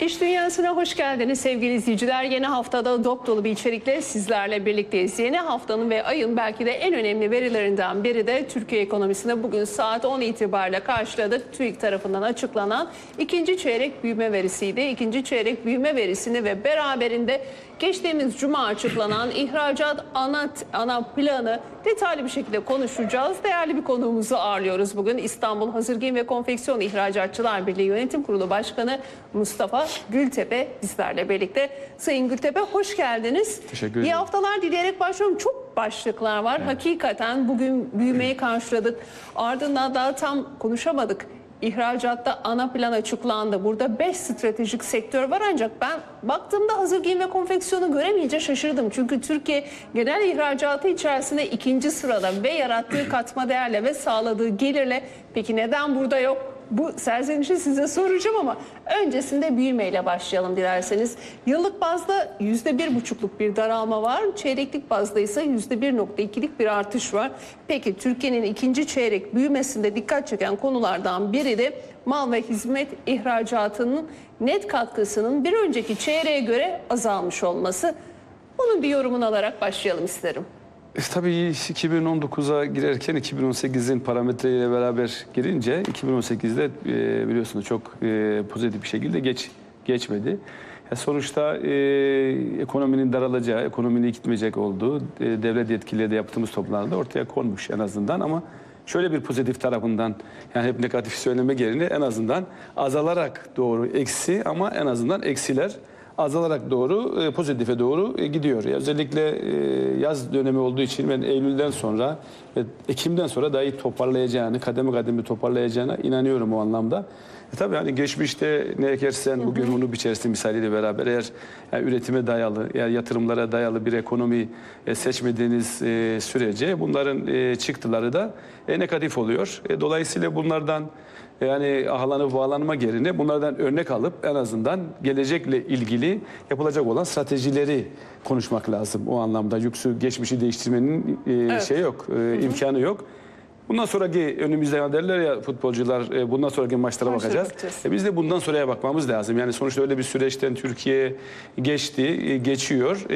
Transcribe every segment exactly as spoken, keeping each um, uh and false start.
İş Dünyası'na hoş geldiniz sevgili izleyiciler. Yeni haftada dop dolu bir içerikle sizlerle birlikteyiz. Yeni haftanın ve ayın belki de en önemli verilerinden biri de Türkiye ekonomisinde bugün saat on itibariyle karşıladık. TÜİK tarafından açıklanan ikinci çeyrek büyüme verisiydi. İkinci çeyrek büyüme verisini ve beraberinde geçtiğimiz cuma açıklanan ihracat ana, ana planı detaylı bir şekilde konuşacağız. Değerli bir konuğumuzu ağırlıyoruz bugün. İstanbul Hazır Giyim ve Konfeksiyon İhracatçılar Birliği Yönetim Kurulu Başkanı Mustafa Gültepe bizlerle birlikte. Sayın Gültepe hoş geldiniz. Teşekkür ederim. İyi haftalar dileyerek başlıyorum. Çok başlıklar var. Evet. Hakikaten bugün büyümeyi karşıladık. Ardından daha tam konuşamadık. İhracatta ana plan açıklandı. Burada beş stratejik sektör var ancak ben baktığımda hazır giyim ve konfeksiyonu göremeyince şaşırdım. Çünkü Türkiye genel ihracatı içerisinde ikinci sırada ve yarattığı katma değerle ve sağladığı gelirle. Peki neden burada yok? Bu serzenişi size soracağım ama öncesinde büyümeyle başlayalım dilerseniz. Yıllık bazda yüzde bir buçukluk bir daralma var. Çeyreklik bazda ise yüzde bir nokta ikilik bir artış var. Peki Türkiye'nin ikinci çeyrek büyümesinde dikkat çeken konulardan biri de mal ve hizmet ihracatının net katkısının bir önceki çeyreğe göre azalmış olması. Bunun bir yorumunu alarak başlayalım isterim. E, tabii iki bin on dokuza girerken iki bin on sekizin parametreyle beraber girince iki bin on sekizde e, biliyorsunuz çok e, pozitif bir şekilde geç geçmedi. Ya sonuçta e, ekonominin daralacağı, ekonominin gitmeyecek olduğu e, devlet yetkilileri de yaptığımız toplantıda ortaya konmuş en azından ama şöyle bir pozitif tarafından yani hep negatif söylemek yerine en azından azalarak doğru eksi ama en azından eksiler azalarak doğru, e, pozitife doğru e, gidiyor. Ya özellikle e, yaz dönemi olduğu için ben Eylül'den sonra ve Ekim'den sonra daha iyi toparlayacağını, kademe kademe toparlayacağına inanıyorum o anlamda. E tabii hani geçmişte ne ekersen bugün onu biçersin misaliyle beraber eğer yani üretime dayalı, yani yatırımlara dayalı bir ekonomi e, seçmediğiniz e, sürece bunların e, çıktıları da e, negatif oluyor. E, dolayısıyla bunlardan yani ahalanıp bağlanma yerine bunlardan örnek alıp en azından gelecekle ilgili yapılacak olan stratejileri konuşmak lazım. O anlamda yoksa geçmişi değiştirmenin e, evet. şey yok, e, imkanı yok. Bundan sonraki önümüzde derler ya futbolcular e, bundan sonraki maçlara Maçlara bakacağız. E, biz de bundan sonraya bakmamız lazım. Yani sonuçta öyle bir süreçten Türkiye geçti, e, geçiyor.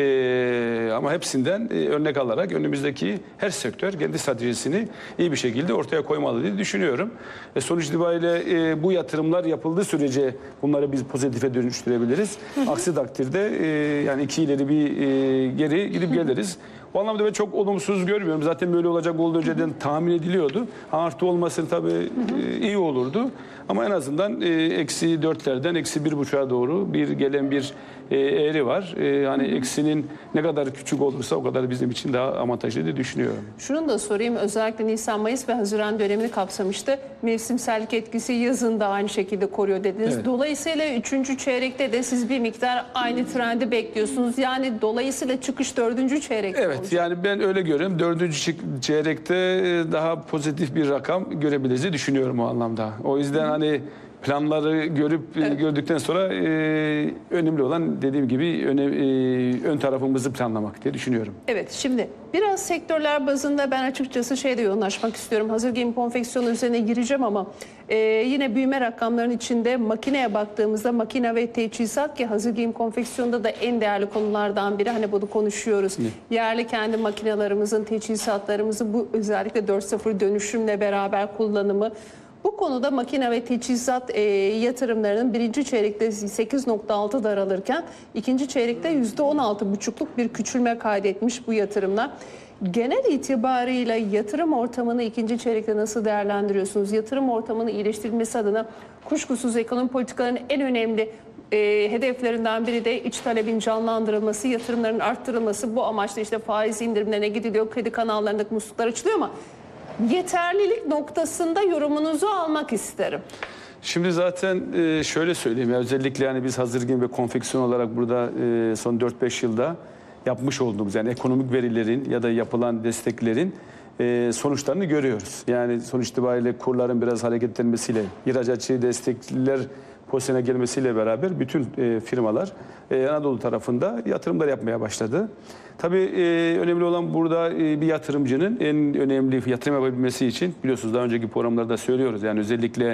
E, ama hepsinden e, örnek alarak önümüzdeki her sektör kendi stratejisini iyi bir şekilde ortaya koymalı diye düşünüyorum. E, sonuç itibariyle e, bu yatırımlar yapıldığı sürece bunları biz pozitife dönüştürebiliriz. Hı hı. Aksi takdirde e, yani iki ileri bir e, geri gidip geliriz. O anlamda ben çok olumsuz görmüyorum. Zaten böyle olacak olduğu önceden tahmin ediliyordu. Artı olmasın tabii e, iyi olurdu. Ama en azından e, eksi dörtlerden eksi bir buçuğa doğru bir gelen bir e, eğri var. E, hani eksinin ne kadar küçük olursa o kadar bizim için daha avantajlı diye düşünüyorum. Şunu da sorayım. Özellikle Nisan, Mayıs ve Haziran dönemini kapsamıştı. Mevsimsellik etkisi yazın da aynı şekilde koruyor dediniz. Evet. Dolayısıyla üçüncü çeyrekte de siz bir miktar aynı trendi bekliyorsunuz. Yani dolayısıyla çıkış dördüncü çeyrekte Evet olacak. Yani ben öyle görüyorum. Dördüncü çeyrekte daha pozitif bir rakam görebileceğizi düşünüyorum o anlamda. O yüzden Hı. hani planları görüp evet. gördükten sonra e, önemli olan dediğim gibi öne, e, ön tarafımızı planlamak diye düşünüyorum. Evet, şimdi biraz sektörler bazında ben açıkçası şeyde yoğunlaşmak istiyorum. Hazır giyim konfeksiyonu üzerine gireceğim ama e, yine büyüme rakamlarının içinde makineye baktığımızda makine ve teçhizat ki hazır giyim konfeksiyonunda da en değerli konulardan biri. Hani bunu konuşuyoruz. Ne? Yerli kendi makinelerimizin, teçhizatlarımızın bu özellikle dört nokta sıfır dönüşümle beraber kullanımı. Bu konuda makine ve teçhizat e, yatırımlarının birinci çeyrekte sekiz nokta altı daralırken ikinci çeyrekte yüzde on altı buçukluk bir küçülme kaydetmiş bu yatırımlar. Genel itibarıyla yatırım ortamını ikinci çeyrekte nasıl değerlendiriyorsunuz? Yatırım ortamını iyileştirilmesi adına kuşkusuz ekonomi politikalarının en önemli e, hedeflerinden biri de iç talebin canlandırılması, yatırımların arttırılması. Bu amaçla işte faiz indirimlerine gidiliyor, kredi kanallarındaki musluklar açılıyor ama yeterlilik noktasında yorumunuzu almak isterim. Şimdi zaten şöyle söyleyeyim ya özellikle yani biz hazır giyim ve konfeksiyon olarak burada son dört beş yılda yapmış olduğumuz yani ekonomik verilerin ya da yapılan desteklerin sonuçlarını görüyoruz. Yani sonuç itibariyle kurların biraz hareketlenmesiyle, ihracatçı destekliler pozisyona gelmesiyle beraber bütün e, firmalar e, Anadolu tarafında yatırımlar yapmaya başladı. Tabii e, önemli olan burada e, bir yatırımcının en önemli yatırım yapabilmesi için biliyorsunuz daha önceki programlarda söylüyoruz. Yani özellikle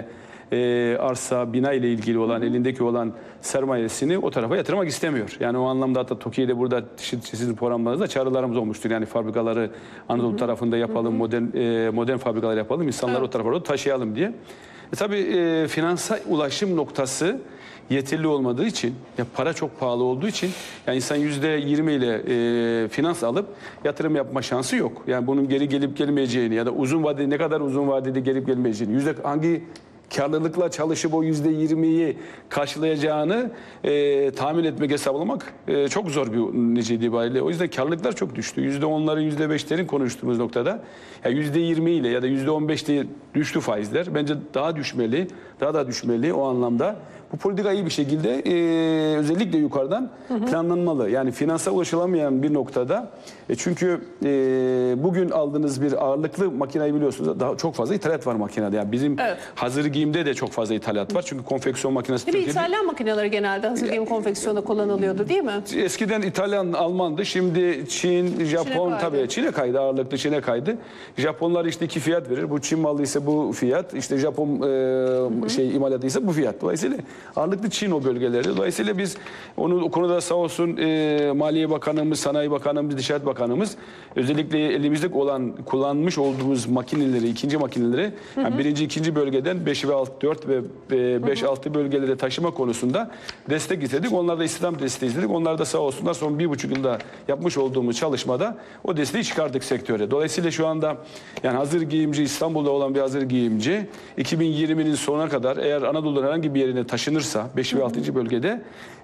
e, arsa, bina ile ilgili olan, elindeki olan sermayesini o tarafa yatırmak istemiyor. Yani o anlamda hatta TOKİ'de burada sizin programlarınızda çağrılarımız olmuştur. Yani fabrikaları Anadolu Hı-hı. tarafında yapalım, Hı-hı. modern e, modern fabrikalar yapalım, insanları evet. o tarafa doğru taşıyalım diye. E, tabii e, finansal ulaşım noktası yeterli olmadığı için, ya para çok pahalı olduğu için, yani insan yüzde yirmi ile e, finans alıp yatırım yapma şansı yok. Yani bunun geri gelip gelmeyeceğini ya da uzun vadeli ne kadar uzun vadede gelip gelmeyeceğini, yüzde hangi karlılıkla çalışıp o yüzde yirmiyi karşılayacağını e, tahmin etmek, hesaplamak e, çok zor bir netice itibariyle. O yüzden karlılıklar çok düştü. Yüzde onların, yüzde beşlerin konuştuğumuz noktada yüzde yirmi ile ya da yüzde on beşte düştü faizler. Bence daha düşmeli, daha da düşmeli o anlamda. Bu politika iyi bir şekilde e, özellikle yukarıdan hı hı. planlanmalı. Yani finansa ulaşılamayan bir noktada. E, çünkü e, bugün aldığınız bir ağırlıklı makineyi biliyorsunuz, daha çok fazla ithalat var makinede. Yani bizim evet. hazır giyimde de çok fazla ithalat var. Çünkü konfeksiyon makinesi... Tabii İtalyan makineleri genelde hazır giyim konfeksiyonda kullanılıyordu değil mi? Eskiden İtalyan, Alman'dı. Şimdi Çin, Japon Çin'e tabii Çin'e kaydı. Ağırlıklı Çin'e kaydı. Japonlar işte iki fiyat verir. Bu Çin malı ise bu fiyat. İşte Japon e, hı hı. şey imalatı ise bu fiyat. Dolayısıyla ağırlıklı Çin o bölgelerde. Dolayısıyla biz onu o konuda sağ olsun e, Maliye Bakanımız, Sanayi Bakanımız, Dışişleri Bakanımız özellikle elimizde olan kullanmış olduğumuz makineleri, ikinci makineleri hı hı. Yani birinci, ikinci bölgeden beş ve altı, dört ve beş altı bölgelere taşıma konusunda destek istedik. Onlarda istihdam desteği istedik. Onlar da sağ olsunlar son bir buçuk yılda yapmış olduğumuz çalışmada o desteği çıkardık sektöre. Dolayısıyla şu anda yani hazır giyimci, İstanbul'da olan bir hazır giyimci iki bin yirminin sonuna kadar eğer Anadolu'nun herhangi bir yerine taşınırsa beş ve altıncı bölgede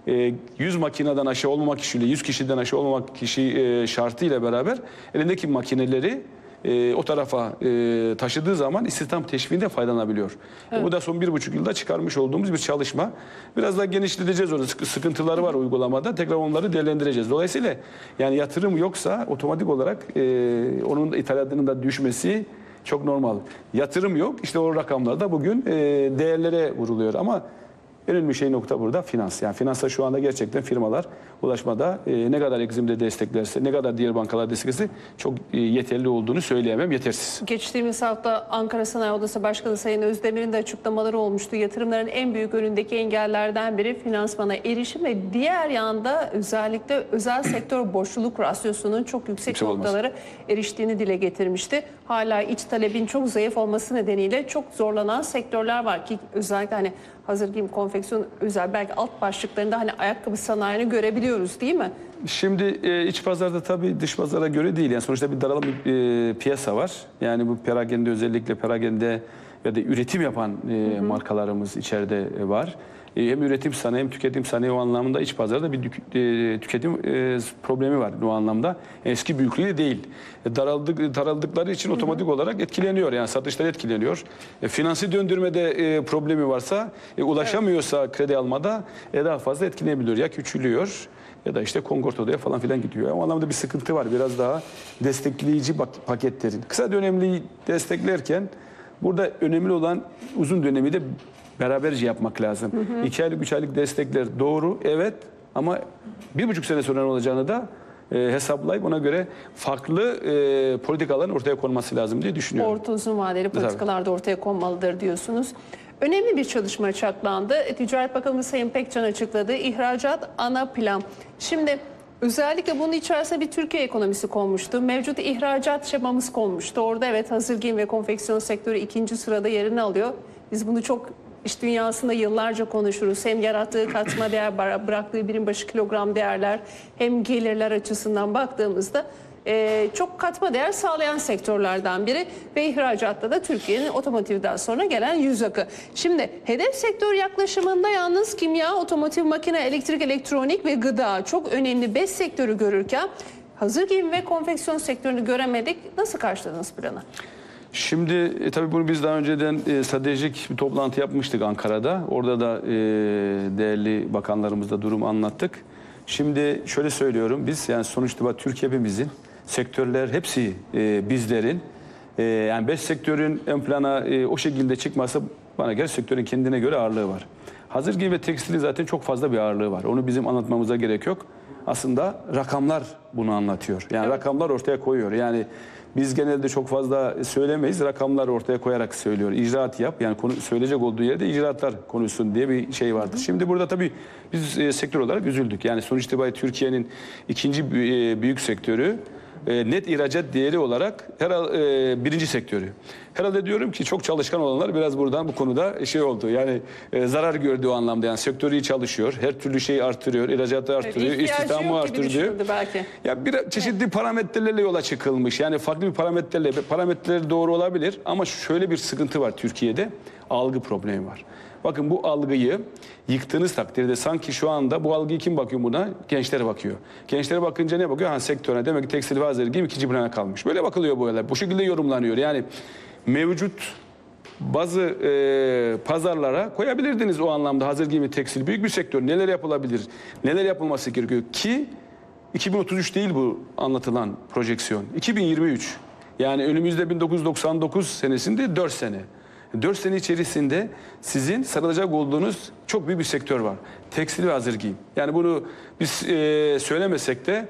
yüz makineden aşağı olmamak kişiyle yüz kişiden aşağı olmamak kişi şartıyla beraber elindeki makineleri E, o tarafa e, taşıdığı zaman istihdam teşviğinde faydalanabiliyor. Evet. E, bu da son bir buçuk yılda çıkarmış olduğumuz bir çalışma. Biraz daha genişleteceğiz orada. Sıkıntıları var uygulamada. Tekrar onları değerlendireceğiz. Dolayısıyla yani yatırım yoksa otomatik olarak e, onun ithalatının da düşmesi çok normal. Yatırım yok. İşte o rakamlarda bugün e, değerlere vuruluyor ama en önemli şey nokta burada finans. Yani finansa şu anda gerçekten firmalar ulaşmada e, ne kadar Exim'de desteklerse, ne kadar diğer bankalar desteklerse çok e, yeterli olduğunu söyleyemem, yetersiz. Geçtiğimiz hafta Ankara Sanayi Odası Başkanı Sayın Özdemir'in de açıklamaları olmuştu. Yatırımların en büyük önündeki engellerden biri finansmana erişim ve diğer yanda özellikle özel sektör borçluluk rasyosunun çok yüksek yüksek noktalara olmaz. eriştiğini dile getirmişti. Hala iç talebin çok zayıf olması nedeniyle çok zorlanan sektörler var ki özellikle hani hazır giyim konfeksiyon özel belki alt başlıklarında hani ayakkabı sanayini görebiliyoruz değil mi? Şimdi e, iç pazarda tabii dış pazara göre değil. Yani sonuçta bir daralım bir e, piyasa var. Yani bu perakende özellikle perakende ya da üretim yapan e, hı hı. markalarımız içeride var. E, hem üretim sanayi hem tüketim sanayi o anlamda iç pazarda bir e, tüketim e, problemi var o anlamda. Eski büyüklüğü değil. E, daraldık, daraldıkları için hı hı. otomatik olarak etkileniyor. Yani satışlar etkileniyor. E, finansı döndürmede e, problemi varsa, e, ulaşamıyorsa evet. kredi almada e, daha fazla etkilenebiliyor. Ya küçülüyor ya da işte kongortoya falan filan gidiyor. O anlamda bir sıkıntı var. Biraz daha destekleyici paketlerin. Kısa dönemli desteklerken burada önemli olan uzun dönemi de beraberce yapmak lazım. Hı hı. İki aylık, üç aylık destekler doğru, evet ama bir buçuk sene sonra ne olacağını da e, hesaplayıp ona göre farklı e, politikaların ortaya konması lazım diye düşünüyorum. Orta uzun vadeli politikalar da ortaya konmalıdır diyorsunuz. Önemli bir çalışma açıklandı. Ticaret Bakanı Sayın Pekcan açıkladı. İhracat ana plan. Şimdi özellikle bunun içerisine bir Türkiye ekonomisi konmuştu. Mevcut ihracat şemamız konmuştu. Orada evet hazır giyim ve konfeksiyon sektörü ikinci sırada yerini alıyor. Biz bunu çok iş dünyasında yıllarca konuşuruz. Hem yarattığı katma değer, bıraktığı birim başı kilogram değerler, hem gelirler açısından baktığımızda e, çok katma değer sağlayan sektörlerden biri ve ihracatta da Türkiye'nin otomotivden sonra gelen yüz akı. Şimdi hedef sektör yaklaşımında yalnız kimya, otomotiv, makine, elektrik, elektronik ve gıda çok önemli beş sektörü görürken hazır giyim ve konfeksiyon sektörünü göremedik. Nasıl karşıladınız planı? Şimdi e, tabii bunu biz daha önceden e, stratejik bir toplantı yapmıştık Ankara'da. Orada da e, değerli bakanlarımızla durumu anlattık. Şimdi şöyle söylüyorum, biz yani sonuçta Türkiye hepimizin, sektörler hepsi e, bizlerin. E, yani beş sektörün ön plana e, o şekilde çıkması bana göre sektörün kendine göre ağırlığı var. Hazır giyim ve tekstilin zaten çok fazla bir ağırlığı var. Onu bizim anlatmamıza gerek yok. Aslında rakamlar bunu anlatıyor. Yani evet. rakamlar ortaya koyuyor. Yani biz genelde çok fazla söylemeyiz. Rakamlar ortaya koyarak söylüyor. İcraat yap. Yani konu, söyleyecek olduğu yerde icraatlar konuşsun diye bir şey vardır. Şimdi burada tabii biz e, sektör olarak üzüldük. Yani sonuç itibariyle Türkiye'nin ikinci e, büyük sektörü. E, net ihracat değeri olarak herhalde e, birinci sektörü. Herhalde diyorum ki çok çalışkan olanlar biraz buradan bu konuda şey oldu. Yani e, zarar gördüğü anlamda, yani sektörü iyi çalışıyor. Her türlü şeyi artırıyor, ihracatı artırıyor, evet, istihdamı artırıyor. Belki. Ya bir çeşitli evet. parametrelerle yola çıkılmış. Yani farklı bir parametrelerle, parametreler doğru olabilir ama şöyle bir sıkıntı var Türkiye'de. Algı problemi var. Bakın bu algıyı yıktığınız takdirde sanki şu anda bu algıyı kim bakıyor buna? Gençlere bakıyor. Gençlere bakınca ne bakıyor? Ha, sektörüne, demek ki tekstil ve hazır giyim ikinci plana kalmış. Böyle bakılıyor bu olaylar. Bu şekilde yorumlanıyor. Yani mevcut bazı e, pazarlara koyabilirdiniz o anlamda hazır giyim ve tekstil. Büyük bir sektör. Neler yapılabilir? Neler yapılması gerekiyor? Ki iki bin otuz üç değil bu anlatılan projeksiyon. iki bin yirmi üç. Yani önümüzde bin dokuz yüz doksan dokuz senesinde dört sene. dört sene içerisinde sizin sarılacak olduğunuz çok büyük bir sektör var. Tekstil ve hazır giyim. Yani bunu biz e, söylemesek de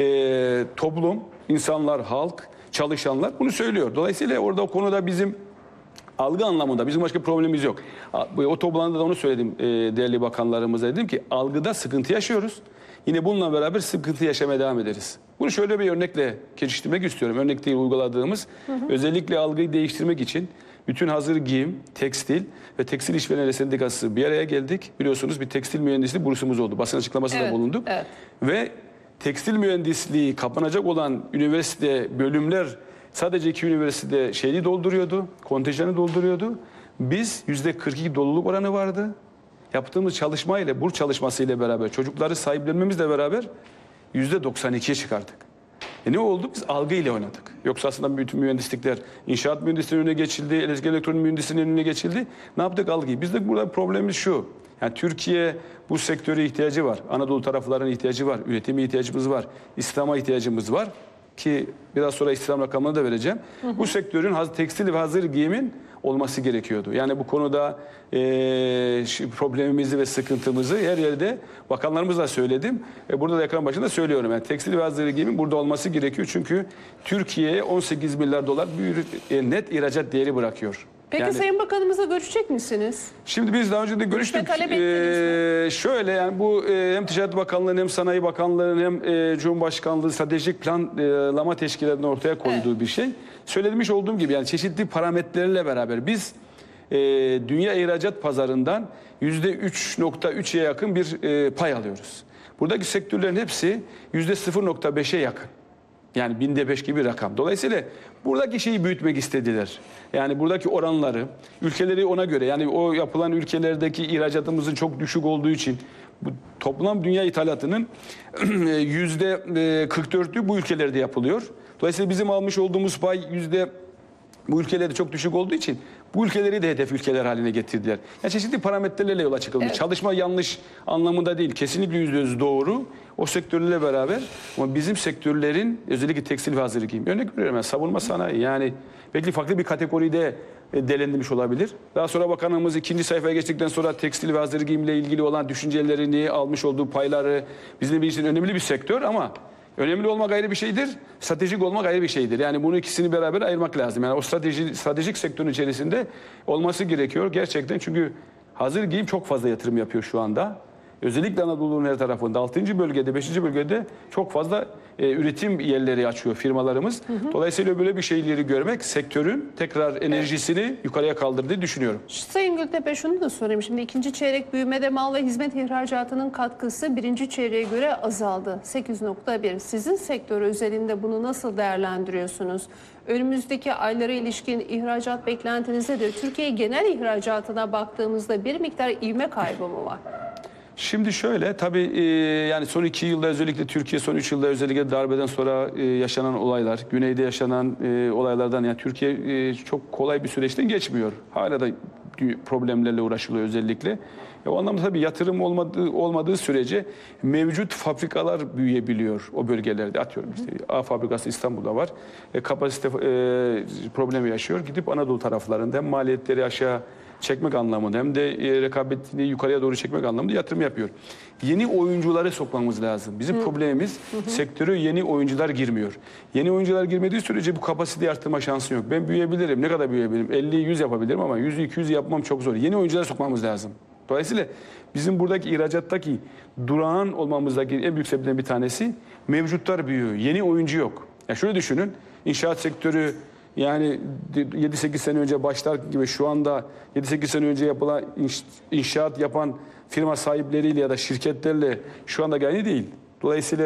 e, toplum, insanlar, halk, çalışanlar bunu söylüyor. Dolayısıyla orada o konuda bizim algı anlamında bizim başka problemimiz yok. O toplantıda da onu söyledim e, değerli bakanlarımıza. Dedim ki algıda sıkıntı yaşıyoruz. Yine bununla beraber sıkıntı yaşamaya devam ederiz. Bunu şöyle bir örnekle geliştirmek istiyorum. Örnek değil uyguladığımız. Hı hı. Özellikle algıyı değiştirmek için bütün hazır giyim, tekstil ve tekstil işverenleri sendikası bir araya geldik. Biliyorsunuz bir tekstil mühendisliği bursumuz oldu. Basın açıklamasında evet, bulunduk. Evet. Ve tekstil mühendisliği kapanacak olan üniversite bölümler sadece iki üniversitede şeyi dolduruyordu, kontenjanı dolduruyordu. Biz yüzde kırk iki doluluk oranı vardı. Yaptığımız çalışmayla, burs çalışmasıyla beraber, çocukları sahiplenmemizle beraber yüzde doksan ikiye çıkardık. E ne oldu? Biz algıyla oynadık. Yoksa aslında bütün mühendislikler, inşaat mühendisliğinin önüne geçildi, elektrik elektronik mühendisliğinin önüne geçildi. Ne yaptık? Algıyı. Bizde burada problemimiz şu. Yani Türkiye bu sektöre ihtiyacı var. Anadolu taraflarının ihtiyacı var. Üretime ihtiyacımız var. İstihdama ihtiyacımız var. Ki biraz sonra istihdam rakamını da vereceğim. Hı hı. Bu sektörün tekstil ve hazır giyimin olması gerekiyordu. Yani bu konuda e, problemimizi ve sıkıntımızı her yerde bakanlarımızla söyledim. E, burada da ekran başında söylüyorum. Yani tekstil ve hazır giyimin burada olması gerekiyor. Çünkü Türkiye'ye on sekiz milyar dolar bir e, net ihracat değeri bırakıyor. Peki yani, Sayın Bakanımızla görüşecek misiniz? Şimdi biz daha önce de görüştük. Ee, şöyle yani bu e, hem Ticaret Bakanlığı'nın hem Sanayi Bakanlığı'nın hem e, Cumhurbaşkanlığı Stratejik Planlama Teşkilatı'nın ortaya koyduğu evet. bir şey. Söylemiş olduğum gibi yani çeşitli parametrelerle beraber biz e, dünya ihracat pazarından yüzde üç nokta üçe yakın bir e, pay alıyoruz. Buradaki sektörlerin hepsi yüzde sıfır nokta beşe yakın. Yani binde beş gibi bir rakam. Dolayısıyla buradaki şeyi büyütmek istediler. Yani buradaki oranları, ülkeleri ona göre, yani o yapılan ülkelerdeki ihracatımızın çok düşük olduğu için bu toplam dünya ithalatının yüzde kırk dörtü bu ülkelerde yapılıyor. Dolayısıyla bizim almış olduğumuz pay yüzde bu ülkelerde çok düşük olduğu için bu ülkeleri de hedef ülkeler haline getirdiler. Yani çeşitli parametrelerle yola çıkılmış. Evet. Çalışma yanlış anlamında değil. Kesinlikle yüzde yüz doğru. O sektörlerle beraber ama bizim sektörlerin özellikle tekstil ve hazır giyim. Örnek veriyorum yani savunma sanayi yani belki farklı bir kategoride değerlendirilmiş olabilir. Daha sonra bakanımız ikinci sayfaya geçtikten sonra tekstil ve hazır giyimle ilgili olan düşüncelerini, almış olduğu payları bizim için önemli bir sektör ama önemli olmak ayrı bir şeydir, stratejik olmak ayrı bir şeydir. Yani bunu ikisini beraber ayırmak lazım. Yani o strateji, stratejik sektörün içerisinde olması gerekiyor gerçekten. Çünkü hazır giyim çok fazla yatırım yapıyor şu anda. Özellikle Anadolu'nun her tarafında, altıncı bölgede, beşinci bölgede çok fazla e, üretim yerleri açıyor firmalarımız. Hı hı. Dolayısıyla böyle bir şeyleri görmek sektörün tekrar enerjisini evet. yukarıya kaldırdığını düşünüyorum. Sayın Gültepe şunu da sorayım. Şimdi ikinci çeyrek büyümede mal ve hizmet ihracatının katkısı birinci çeyreğe göre azaldı. sekiz nokta bir. Sizin sektör özelinde bunu nasıl değerlendiriyorsunuz? Önümüzdeki aylara ilişkin ihracat beklentiniz nedir? Türkiye genel ihracatına baktığımızda bir miktar ivme kaybı mı var? Şimdi şöyle tabii e, yani son iki yılda özellikle Türkiye son üç yılda özellikle darbeden sonra e, yaşanan olaylar, güneyde yaşanan e, olaylardan yani Türkiye e, çok kolay bir süreçten geçmiyor. Hala da problemlerle uğraşılıyor özellikle. E, o anlamda tabii yatırım olmadığı olmadığı sürece mevcut fabrikalar büyüyebiliyor o bölgelerde. Atıyorum işte A fabrikası İstanbul'da var. E, kapasite e, problemi yaşıyor. Gidip Anadolu taraflarında hem maliyetleri aşağı çekmek anlamında hem de e, rekabetini yukarıya doğru çekmek anlamında yatırım yapıyor. Yeni oyuncuları sokmamız lazım. Bizim Hı. problemimiz hı hı. sektöre yeni oyuncular girmiyor. Yeni oyuncular girmediği sürece bu kapasiteyi arttırma şansı yok. Ben büyüyebilirim. Ne kadar büyüyebilirim? elli yüz yapabilirim ama yüz iki yüz yapmam çok zor. Yeni oyuncuları sokmamız lazım. Dolayısıyla bizim buradaki ihracattaki durağan olmamızdaki en büyük sebeplerden bir tanesi mevcutlar büyüyor. Yeni oyuncu yok. Ya şöyle düşünün. İnşaat sektörü yani yedi sekiz sene önce başlar gibi şu anda yedi sekiz sene önce yapılan inşaat yapan firma sahipleriyle ya da şirketlerle şu anda aynı değil. Dolayısıyla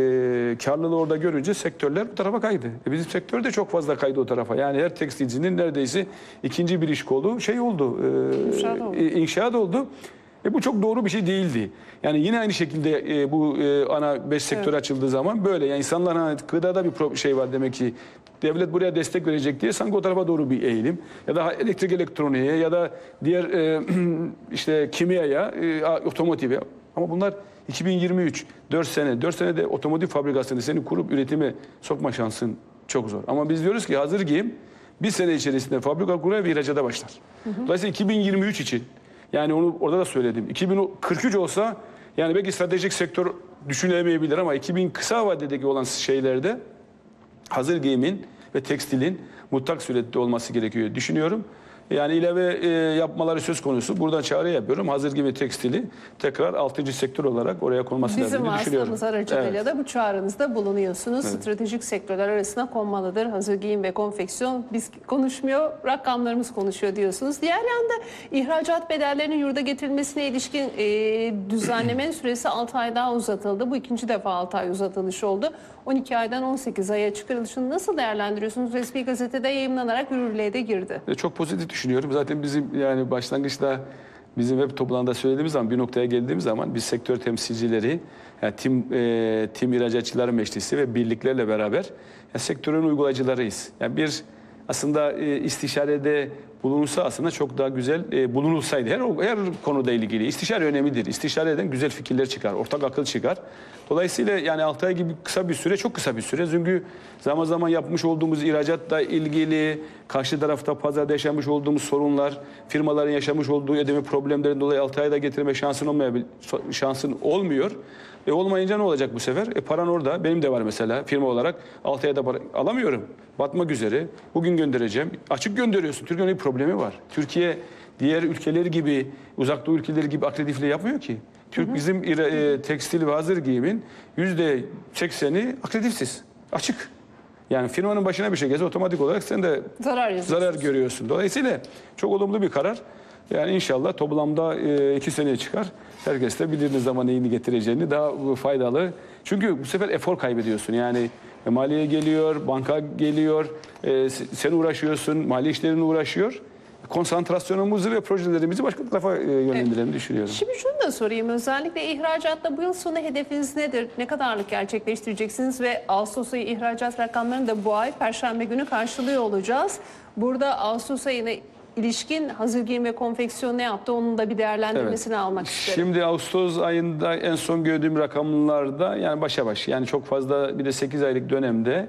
e, karlılığı orada görünce sektörler bu tarafa kaydı. E, bizim sektör de çok fazla kaydı o tarafa. Yani her tekstilcinin neredeyse ikinci bir iş kolu şey oldu. E, inşaat oldu. E, inşaat oldu. E, bu çok doğru bir şey değildi. Yani yine aynı şekilde e, bu e, ana beş sektör evet. açıldığı zaman böyle. Yani insanların hani, gıdada bir şey var demek ki. Devlet buraya destek verecek diye sanki o tarafa doğru bir eğilim. Ya da elektrik elektroniğe ya da diğer e, işte kimyaya, e, otomotive. Ama bunlar iki bin yirmi üç, dört sene, dört senede otomotiv fabrikasını senin kurup üretime sokma şansın çok zor. Ama biz diyoruz ki hazır giyim bir sene içerisinde fabrika kuruyor ve ihracata başlar. Hı hı. Dolayısıyla iki bin yirmi üç için yani onu orada da söyledim. iki bin kırk üç olsa yani belki stratejik sektör düşünülemeyebilir ama iki bin kısa vadedeki olan şeylerde hazır giyimin ve tekstilin mutlak surette olması gerekiyor düşünüyorum. Yani ilave e, yapmaları söz konusu. Buradan çağrı yapıyorum. Hazır giyim ve tekstili tekrar altıncı sektör olarak oraya konması lazım diye düşünüyorum. Bizim vasıtamız aracılığıyla evet. da bu çağrınızda bulunuyorsunuz. Evet. Stratejik sektörler arasına konmalıdır. Hazır giyim ve konfeksiyon biz konuşmuyor, rakamlarımız konuşuyor diyorsunuz. Diğer yanda ihracat bedellerinin yurda getirilmesine ilişkin e, düzenlemenin süresi altı ay daha uzatıldı. Bu ikinci defa altı ay uzatılış oldu. on iki aydan on sekiz aya çıkarılışını nasıl değerlendiriyorsunuz? Resmi gazetede yayımlanarak yürürlüğe de girdi. Çok pozitif düşünüyorum. Zaten bizim yani başlangıçta bizim web toplantısında söylediğimiz zaman bir noktaya geldiğimiz zaman biz sektör temsilcileri, yani tim e, tim ihracatçılar meclisi ve birliklerle beraber yani sektörün uygulayıcılarıyız. Yani bir aslında e, istişarede bulunursa aslında çok daha güzel e, bulunulsaydı. Her, her konuda ilgili istişare önemlidir. İstişare eden güzel fikirler çıkar, ortak akıl çıkar. Dolayısıyla yani altı ay gibi kısa bir süre, çok kısa bir süre. Çünkü zaman zaman yapmış olduğumuz ihracatla ilgili, karşı tarafta pazarda yaşamış olduğumuz sorunlar, firmaların yaşamış olduğu ödeme problemlerin dolayı altı ayda getirme şansın olmayabilir, şansın olmuyor. E olmayınca ne olacak bu sefer? E paran orada. Benim de var mesela firma olarak altı ayda para alamıyorum. Batmak üzere. Bugün göndereceğim. Açık gönderiyorsun. Türkiye'nin bir problemi var. Türkiye diğer ülkeler gibi, uzak doğu ülkeleri gibi akreditifle yapmıyor ki. Türk hı hı. bizim e, tekstil ve hazır giyimin yüzde sekseni akreditifsiz. Açık. Yani firmanın başına bir şey gelse otomatik olarak sen de zarar, zarar görüyorsun. Dolayısıyla çok olumlu bir karar. Yani inşallah toplamda e, iki seneye çıkar. Herkes de bildiğiniz zaman neyini getireceğini daha faydalı. Çünkü bu sefer efor kaybediyorsun. Yani e, maliye geliyor, banka geliyor, e, sen uğraşıyorsun, mali işlerin uğraşıyor. Konsantrasyonumuzu ve projelerimizi başka tarafa e, yönlendirelim evet. düşünüyorum. Şimdi şunu da sorayım. Özellikle ihracatta bu yıl sonu hedefiniz nedir? Ne kadarlık gerçekleştireceksiniz ve Ağustos ayı ihracat rakamlarını da bu ay Perşembe günü karşılıyor olacağız. Burada Ağustos ayına ilişkin hazır giyim ve konfeksiyon ne yaptı? Onun da bir değerlendirmesini evet. almak isterim. Şimdi Ağustos ayında en son gördüğüm rakamlarda yani başa baş. Yani çok fazla bir de sekiz aylık dönemde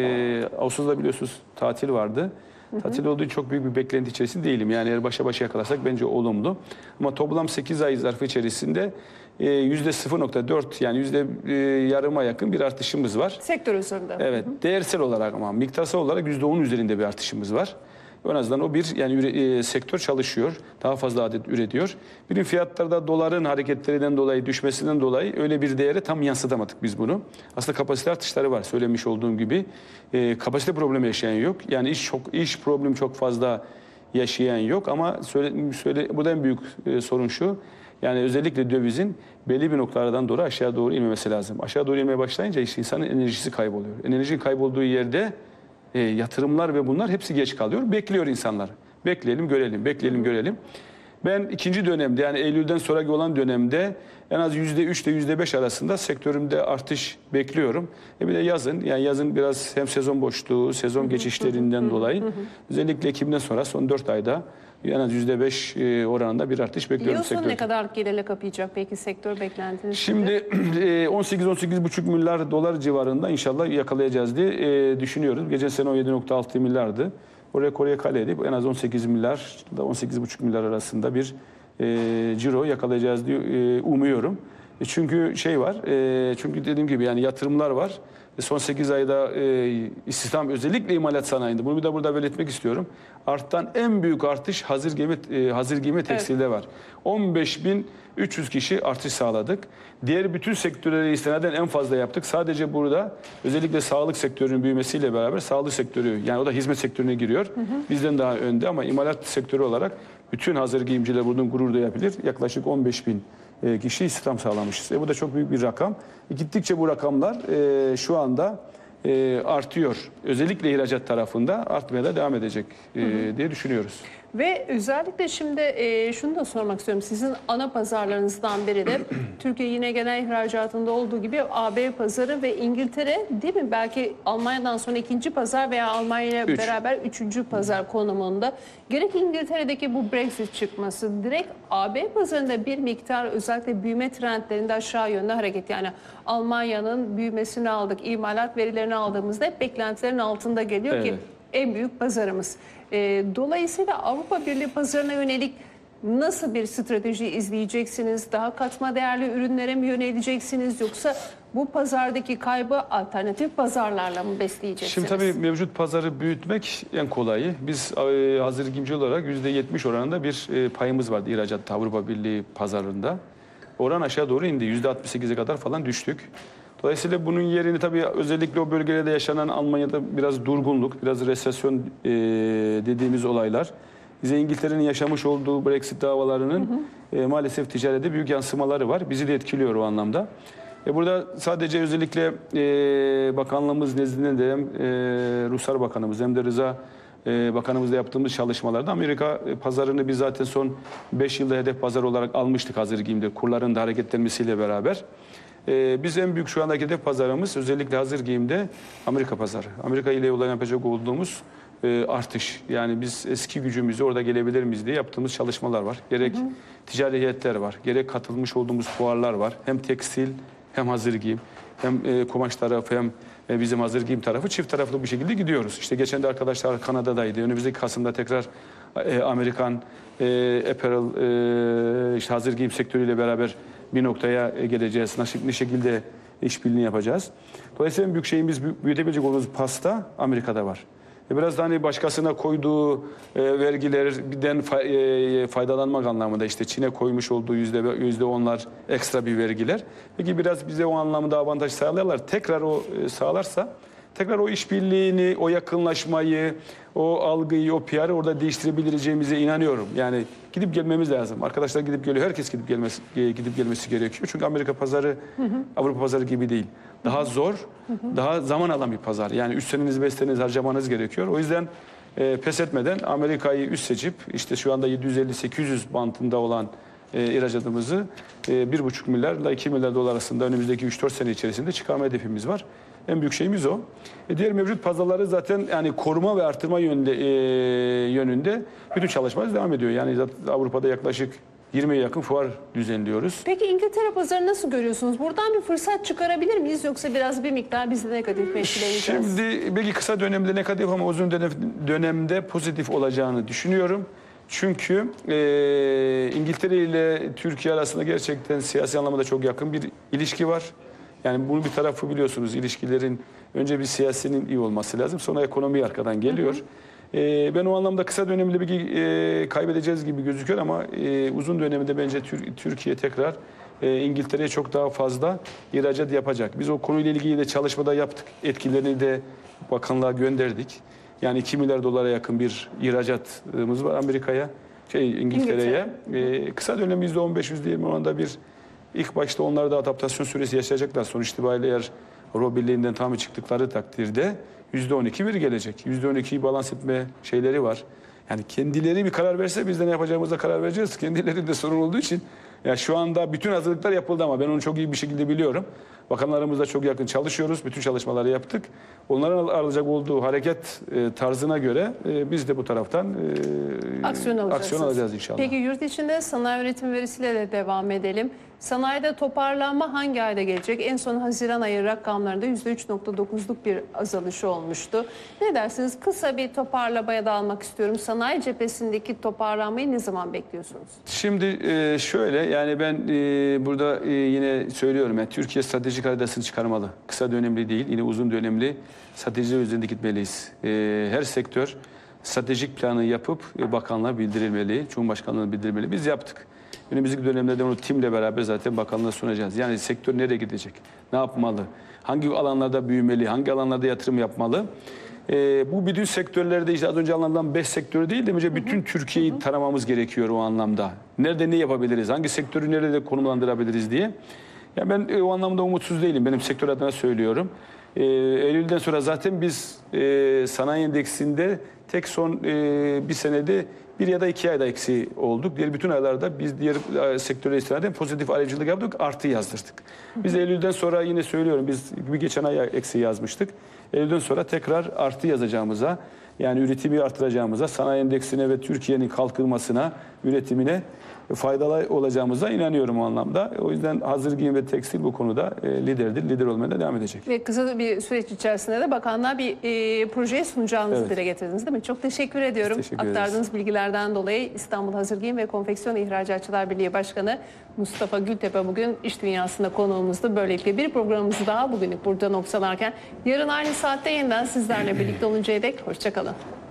e, Ağustos'ta biliyorsunuz tatil vardı. Hı hı. Tatil olduğu için çok büyük bir beklenti içerisinde değilim. Yani eğer başa başa yakalarsak bence olumlu. Ama toplam sekiz ay zarfı içerisinde yüzde sıfır nokta dört yani yüzde yarıma yakın bir artışımız var. Sektör üzerinde. Evet. Hı hı. Değersel olarak ama miktarsal olarak yüzde on üzerinde bir artışımız var. En azından o bir yani e, sektör çalışıyor. Daha fazla adet üretiyor. Birim fiyatlarda doların hareketlerinden dolayı, düşmesinden dolayı öyle bir değere tam yansıtamadık biz bunu. Aslında kapasite artışları var söylemiş olduğum gibi. E, kapasite problemi yaşayan yok. Yani iş çok iş problemi çok fazla yaşayan yok ama söyle, söyle bu da en büyük e, sorun şu. Yani özellikle dövizin belli bir noktalardan doğru aşağı doğru inmemesi lazım. Aşağı doğru inmeye başlayınca işte insanın enerjisi kayboluyor. Enerjinin kaybolduğu yerde E, yatırımlar ve bunlar hepsi geç kalıyor. Bekliyor insanlar. Bekleyelim, görelim, bekleyelim, görelim. Ben ikinci dönemde yani Eylül'den sonraki olan dönemde en az yüzde üç ile yüzde beş arasında sektörümde artış bekliyorum. E bir de yazın, yani yazın biraz hem sezon boşluğu, sezon geçişlerinden dolayı özellikle Ekim'den sonra son dört ayda en az yüzde beş oranında bir artış bekliyorum. Yıl sonu ne kadar gelirle kapayacak peki sektör beklentiniz? Şimdi on sekiz on sekiz buçuk milyar dolar civarında inşallah yakalayacağız diye düşünüyoruz. Geçen sene on yedi nokta altı milyardı. o rekoru yakale edip en az on sekiz milyar da on sekiz buçuk milyar arasında bir e, ciro yakalayacağız diye e, umuyorum. E, çünkü şey var, e, çünkü dediğim gibi yani yatırımlar var. E, son sekiz ayda e, istihdam özellikle imalat sanayinde, bunu bir de burada belirtmek istiyorum. Artan en büyük artış hazır giyim, e, hazır giyim ve tekstilde evet. var. on beş bin üç yüz kişi artış sağladık. Diğer bütün sektörlere istinaden en fazla yaptık. Sadece burada özellikle sağlık sektörünün büyümesiyle beraber sağlık sektörü, yani o da hizmet sektörüne giriyor. Hı hı. Bizden daha önde ama imalat sektörü olarak bütün hazır giyimciler bunun gurur duyabilir. Yaklaşık on beş bin kişi istihdam sağlamışız. E bu da çok büyük bir rakam. E gittikçe bu rakamlar e, şu anda e, artıyor. Özellikle ihracat tarafında artmaya da devam edecek e, hı hı. diye düşünüyoruz. Ve özellikle şimdi e, şunu da sormak istiyorum. Sizin ana pazarlarınızdan biri de Türkiye yine genel ihracatında olduğu gibi A B pazarı ve İngiltere değil mi? Belki Almanya'dan sonra ikinci pazar veya Almanya ile Üç. beraber üçüncü pazar konumunda. Gerek İngiltere'deki bu Brexit çıkması direkt A B pazarında bir miktar özellikle büyüme trendlerinde aşağı yönde hareket. Yani Almanya'nın büyümesini aldık, imalat verilerini aldığımızda hep beklentilerin altında geliyor evet. ki en büyük pazarımız. E, dolayısıyla Avrupa Birliği pazarına yönelik nasıl bir strateji izleyeceksiniz? Daha katma değerli ürünlere mi yöneleceksiniz? Yoksa bu pazardaki kaybı alternatif pazarlarla mı besleyeceksiniz? Şimdi tabii mevcut pazarı büyütmek en kolayı. Biz e, hazır giyimci olarak yüzde yetmiş oranında bir e, payımız vardı ihracat Avrupa Birliği pazarında. Oran aşağı doğru indi. yüzde altmış sekize kadar falan düştük. Dolayısıyla bunun yerini tabii özellikle o bölgelerde yaşanan Almanya'da biraz durgunluk, biraz resesyon e, dediğimiz olaylar. Bize İngiltere'nin yaşamış olduğu Brexit davalarının hı hı. E, maalesef ticarete büyük yansımaları var. Bizi de etkiliyor o anlamda. E, burada sadece özellikle e, bakanlığımız nezdinde de hem e, Ruslar Bakanımız hem de Rıza e, Bakanımızla yaptığımız çalışmalarda Amerika e, pazarını biz zaten son beş yılda hedef pazar olarak almıştık hazır giyimde kurların da hareketlenmesiyle beraber. Ee, biz en büyük şu andaki hedef pazarımız özellikle hazır giyimde Amerika pazarı. Amerika ile olan yapacak olduğumuz e, artış. Yani biz eski gücümüzü orada gelebilir miyiz diye yaptığımız çalışmalar var. Gerek hı hı. ticari heyetler var, gerek katılmış olduğumuz fuarlar var. Hem tekstil hem hazır giyim, hem e, kumaş tarafı hem e, bizim hazır giyim tarafı çift taraflı bir şekilde gidiyoruz. İşte geçen de arkadaşlar Kanada'daydı. Önümüzdeki Kasım'da tekrar e, Amerikan e, apparel, e, işte hazır giyim sektörüyle beraber bir noktaya geleceğiz. Ne şekilde işbirliğini yapacağız. Dolayısıyla en büyük şeyimiz büyütebilecek olduğumuz pasta Amerika'da var. Biraz da hani başkasına koyduğu vergilerden faydalanmak anlamında işte Çin'e koymuş olduğu yüzde yüzde onlar ekstra bir vergiler. Peki biraz bize o anlamda avantaj sağlarlar. Tekrar o sağlarsa tekrar o işbirliğini, o yakınlaşmayı, o algıyı, o P R'ı orada değiştirebileceğimize inanıyorum. Yani gidip gelmemiz lazım. Arkadaşlar gidip geliyor. Herkes gidip gelmesi gidip gelmesi gerekiyor. Çünkü Amerika pazarı hı hı. Avrupa pazarı gibi değil. Daha zor, hı hı. daha zaman alan bir pazar. Yani üç seneniz, beş seneniz harcamanız gerekiyor. O yüzden e, pes etmeden Amerika'yı üst seçip işte şu anda yedi yüz elli sekiz yüz bantında olan e, ihracatımızı e, bir buçuk milyarla iki milyar dolar arasında önümüzdeki üç dört sene içerisinde çıkarma hedefimiz var. En büyük şeyimiz o. E diğer mevcut pazarları zaten yani koruma ve artırma yönünde, e, yönünde bütün çalışmalar devam ediyor. Yani Avrupa'da yaklaşık yirmiye yakın fuar düzenliyoruz. Peki İngiltere pazarı nasıl görüyorsunuz? Buradan bir fırsat çıkarabilir miyiz yoksa biraz bir miktar bizi negatif meşguleyeceğiz? Şimdi belki kısa dönemde negatif ama uzun dönemde pozitif olacağını düşünüyorum. Çünkü e, İngiltere ile Türkiye arasında gerçekten siyasi anlamda çok yakın bir ilişki var. Yani bunun bir tarafı biliyorsunuz ilişkilerin önce bir siyasinin iyi olması lazım. Sonra ekonomi arkadan geliyor. Hı hı. Ee, ben o anlamda kısa dönemde bir e, kaybedeceğiz gibi gözüküyor ama e, uzun dönemde bence Tür Türkiye tekrar e, İngiltere'ye çok daha fazla ihracat yapacak. Biz o konuyla ilgili de çalışmada yaptık. Etkilerini de bakanlığa gönderdik. Yani iki milyar dolara yakın bir ihracatımız var Amerika'ya, şey İngiltere'ye. İngiltere. E, kısa dönem yüzde on beş yüzde yirmi oranda bir İlk başta onlar da adaptasyon süresi yaşayacaklar. Sonuç itibariyle eğer Avrupa Birliği'nden tamamı çıktıkları takdirde yüzde on iki bir gelecek. yüzde on ikiyi balans etme şeyleri var. Yani kendileri bir karar verse biz de ne yapacağımıza karar vereceğiz. Kendilerinde sorun olduğu için ya şu anda bütün hazırlıklar yapıldı ama ben onu çok iyi bir şekilde biliyorum. Bakanlarımızla çok yakın çalışıyoruz. Bütün çalışmaları yaptık. Onların alacak olduğu hareket e, tarzına göre e, biz de bu taraftan e, aksiyon, aksiyon alacağız inşallah. Peki yurt içinde sanayi üretim verisiyle de devam edelim. Sanayide toparlanma hangi ayda gelecek? En son Haziran ayı rakamlarında yüzde üç nokta dokuzluk bir azalış olmuştu. Ne dersiniz? Kısa bir toparlamaya da almak istiyorum. Sanayi cephesindeki toparlanmayı ne zaman bekliyorsunuz? Şimdi e, şöyle, yani ben e, burada e, yine söylüyorum, yani Türkiye stratejik haritasını çıkarmalı. Kısa dönemli değil, yine uzun dönemli stratejiler üzerinde gitmeliyiz. E, her sektör stratejik planı yapıp e, bakanlığa bildirilmeli, Cumhurbaşkanlığına bildirilmeli. Biz yaptık. Önümüzdeki dönemlerde onu timle beraber zaten bakanlığa sunacağız. Yani sektör nereye gidecek? Ne yapmalı? Hangi alanlarda büyümeli? Hangi alanlarda yatırım yapmalı? Ee, bu bütün sektörlerde, işte az önce anlatılan beş sektörü değil de önce bütün Türkiye'yi taramamız gerekiyor o anlamda. Nerede ne yapabiliriz? Hangi sektörü nerede konumlandırabiliriz diye. Ya ben e, o anlamda umutsuz değilim. Benim sektör adına söylüyorum. Ee, Eylül'den sonra zaten biz e, sanayi endeksinde tek son e, bir senede bir ya da iki ayda eksi olduk. Diğer bütün aylarda biz diğer e, sektöre istinaden pozitif ayrıcılık yaptık, artı yazdırdık. Biz Eylül'den sonra yine söylüyorum, biz bir geçen ay eksi yazmıştık. Eylül'den sonra tekrar artı yazacağımıza, yani üretimi artıracağımıza, sanayi endeksine ve Türkiye'nin kalkınmasına, üretimine faydalı olacağımıza inanıyorum o anlamda. O yüzden hazır giyim ve tekstil bu konuda e, liderdir. Lider olmaya da devam edecek. Ve kısa bir süreç içerisinde de bakanlığa bir e, projeye sunacağınızı Evet. dile getirdiniz değil mi? Çok teşekkür ediyorum. teşekkür ederiz. Aktardığınız bilgilerden dolayı İstanbul Hazır Giyim ve Konfeksiyon İhracatçılar Birliği Başkanı Mustafa Gültepe bugün İş Dünyası'nda konuğumuzdu. Böylelikle bir programımızı daha bugünlük burada noktalarken yarın aynı saatte yeniden sizlerle birlikte oluncaya dek hoşça kalın.